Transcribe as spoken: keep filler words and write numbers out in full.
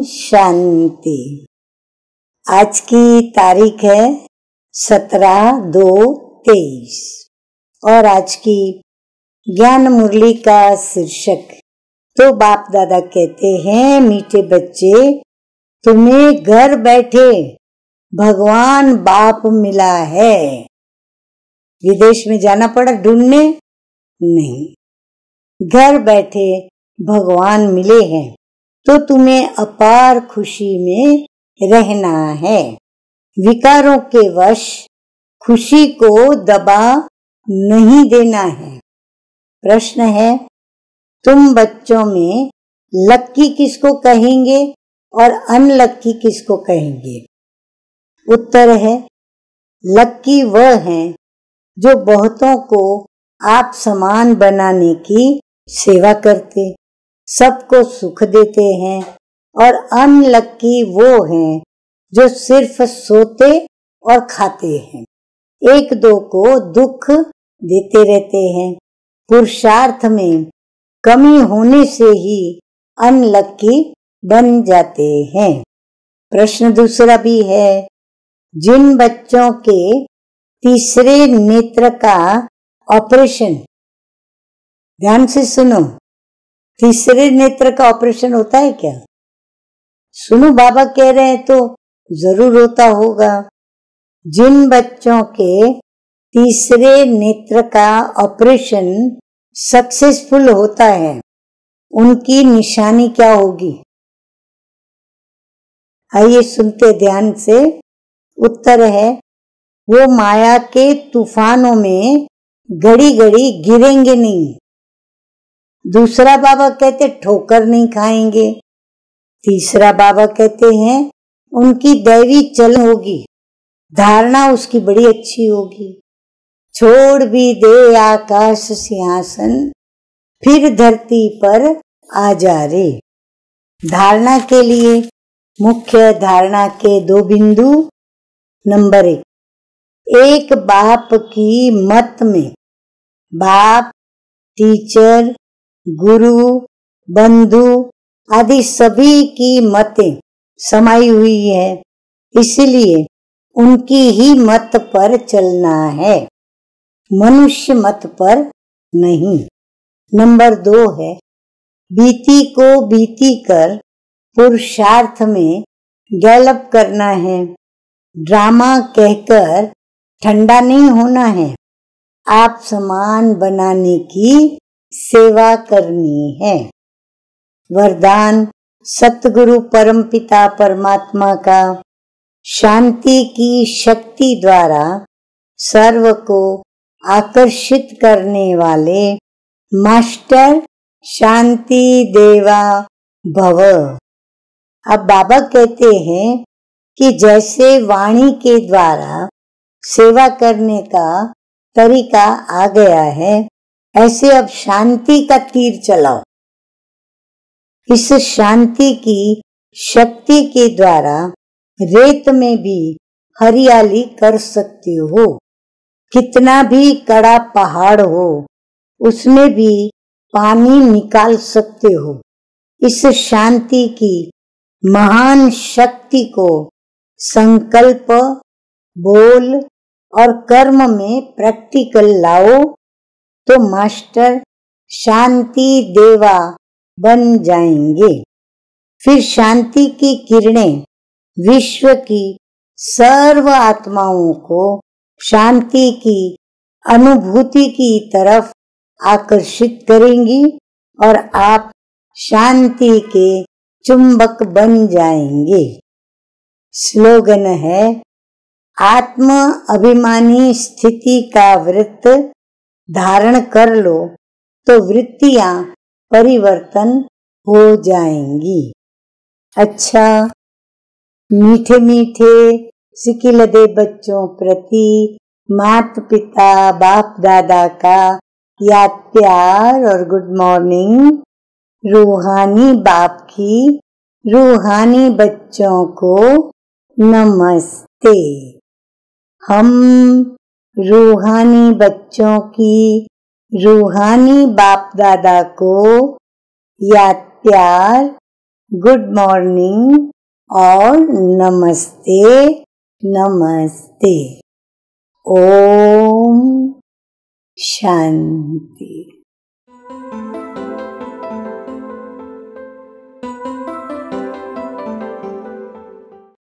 शांति। आज की तारीख है सत्रह दो तेईस और आज की ज्ञान मुरली का शीर्षक, तो बाप दादा कहते हैं, मीठे बच्चे, तुम्हें घर बैठे भगवान बाप मिला है। विदेश में जाना पड़ा ढूंढने? नहीं, घर बैठे भगवान मिले हैं, तो तुम्हें अपार खुशी में रहना है। विकारों के वश खुशी को दबा नहीं देना है। प्रश्न है, तुम बच्चों में लक्की किसको कहेंगे और अनलक्की किसको कहेंगे? उत्तर है, लक्की वह हैं जो बहुतों को आप समान बनाने की सेवा करते, सबको सुख देते हैं, और अनलक्की वो हैं जो सिर्फ सोते और खाते हैं, एक दो को दुख देते रहते हैं। पुरुषार्थ में कमी होने से ही अनलक्की बन जाते हैं। प्रश्न दूसरा भी है, जिन बच्चों के तीसरे नेत्र का ऑपरेशन, ध्यान से सुनो, तीसरे नेत्र का ऑपरेशन होता है क्या? सुनो, बाबा कह रहे हैं तो जरूर होता होगा। जिन बच्चों के तीसरे नेत्र का ऑपरेशन सक्सेसफुल होता है, उनकी निशानी क्या होगी? आइए सुनते ध्यान से। उत्तर है, वो माया के तूफानों में घड़ी घड़ी गिरेंगे नहीं। दूसरा बाबा कहते ठोकर नहीं खाएंगे। तीसरा बाबा कहते हैं उनकी दैवी चलन होगी, धारणा उसकी बड़ी अच्छी होगी। छोड़ भी दे आकाश सिंहासन, फिर धरती पर आ जा रे। धारणा के लिए मुख्य धारणा के दो बिंदु। नंबर एक, एक बाप की मत में बाप, टीचर, गुरु, बंधु आदि सभी की मतें समाई हुई है, इसलिए उनकी ही मत पर चलना है, मनुष्य मत पर नहीं। नंबर दो है, बीती को बीती कर पुरुषार्थ में डेवलप करना है। ड्रामा कहकर ठंडा नहीं होना है, आप समान बनाने की सेवा करनी है। वरदान सतगुरु परमपिता परमात्मा का शांति की शक्ति द्वारा सर्व को आकर्षित करने वाले मास्टर शांति देवा भव। अब बाबा कहते हैं कि जैसे वाणी के द्वारा सेवा करने का तरीका आ गया है, ऐसे अब शांति का तीर चलाओ। इस शांति की शक्ति के द्वारा रेत में भी हरियाली कर सकते हो। कितना भी कड़ा पहाड़ हो, उसमें भी पानी निकाल सकते हो। इस शांति की महान शक्ति को संकल्प, बोल और कर्म में प्रैक्टिकल लाओ, तो मास्टर शांति देवा बन जाएंगे। फिर शांति की किरणें विश्व की सर्व आत्माओं को शांति की अनुभूति की तरफ आकर्षित करेंगी और आप शांति के चुंबक बन जाएंगे। स्लोगन है, आत्म अभिमानी स्थिति का वृत्त धारण कर लो तो वृत्तियां परिवर्तन हो जाएंगी। अच्छा, मीठे मीठे सिकिलदे बच्चों प्रति माता पिता बाप दादा का याद प्यार और गुड मॉर्निंग। रूहानी बाप की रूहानी बच्चों को नमस्ते। हम रूहानी बच्चों की रूहानी बाप दादा को याद प्यार गुड मॉर्निंग और नमस्ते नमस्ते। ओम शांति।